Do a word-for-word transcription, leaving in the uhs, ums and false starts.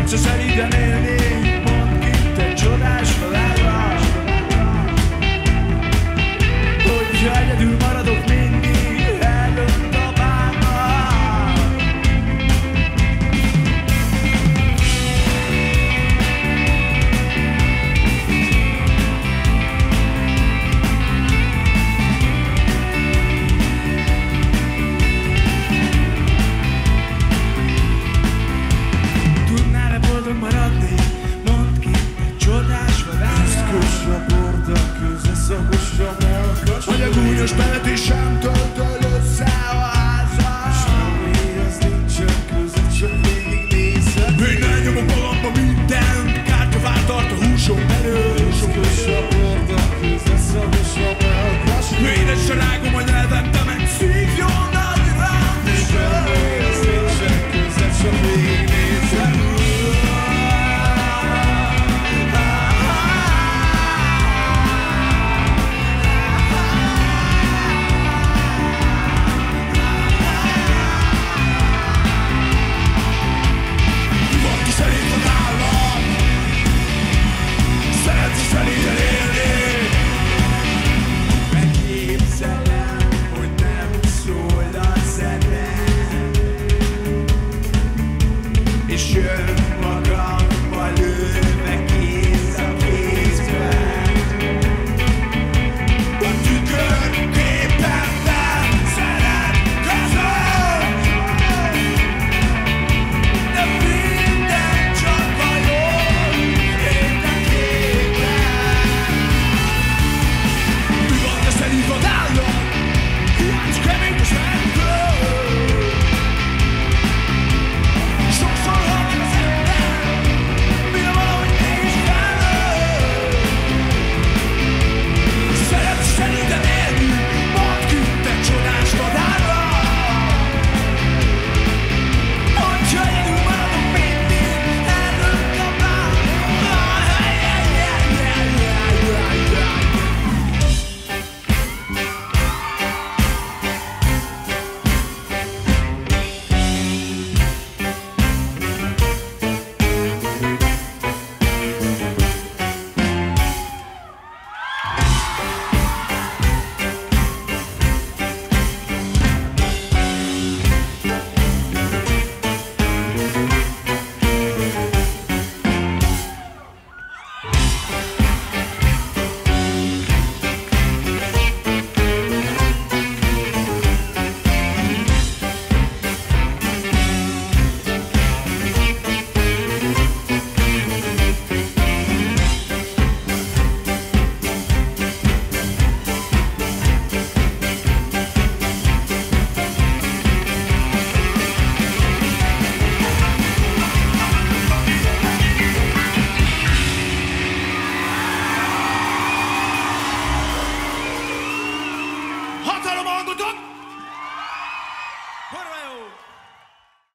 Szeretsz a szelíden élni, mondd ki, te csodás világra. Hogyha egyedül maradok mindig, eldönt a bánat. Tudnál-e boldog maradni? Mondd ki, te csodás vadára. Piszkos a borda, köze szagos a melkas, hogy a gúnyos bevetésem tölt el össze a házat. semmihez nincsen köze, csak végignézed. Én elnyomok magamba mindent, kártyavár tart a húsom belül. Piszkos a borda, köze szagos a melkas, Édes se rágom a nyelvem, te meg szívjon nagyra. semmihez nincsen köze, csak végignézed. Valaki szerint van állam, szeretsz a szelíden élni. Megképzelem, hogy nem szól a zene, és jön magammal ülve kéz a kézben. A tükörképemben szeretkezem, de minden csak a jól érdekében. Mi van, te szerint vadállam? Hiányzik reményes mentő. Sokszor halnak az ember, mire valahogy mégis kellő. Szeretsz szelíden élni, mondd ki, te csodás vadára. Hogyha egyedül maradok mindig, eldönt a bánat. Hatalom hangot ad!